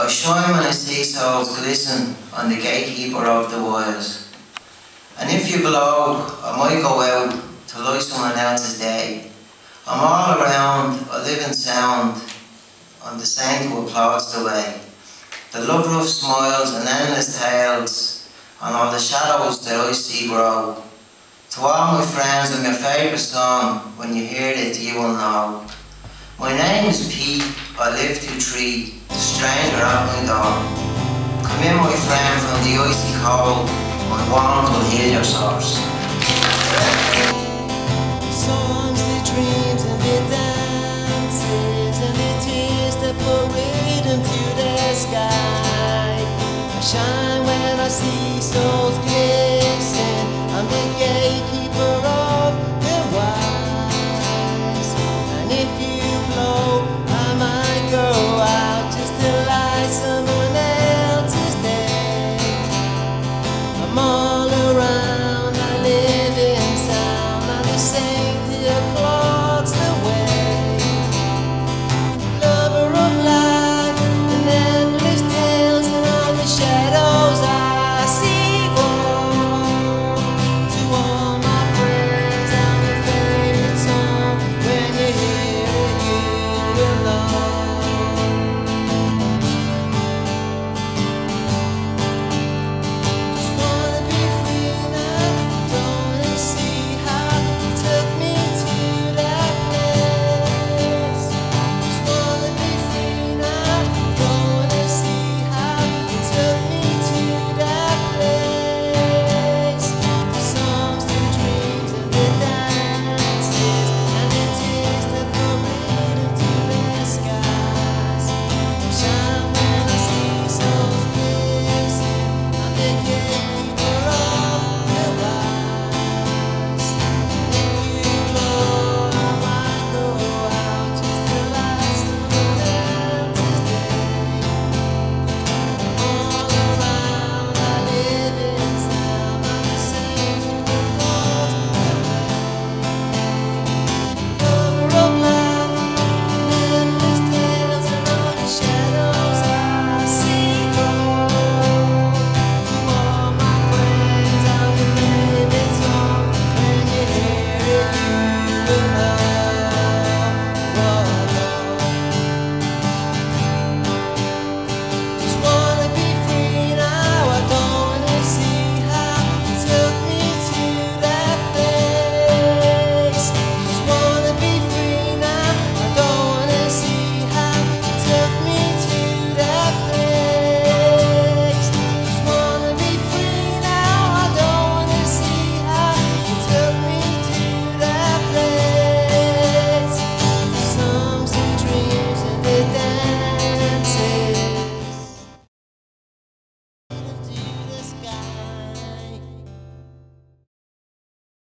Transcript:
I shine when I see souls glisten on the gatekeeper of the wires. And if you blow, I might go out to light someone else's day. I'm all around, I live in sound, I'm the saint who applauds the way. The love rough smiles and endless tales, and all the shadows that I see grow. To all my friends, I'm your favourite song, when you hear it you will know. My name is Pete, I live to treat the stranger at my door. Come in my friend from the icy cold, my wand will heal your sores. Songs, the dreams and the dances and the tears that parade into the sky. I shine when I see souls glisten, I'm the gatekeeper of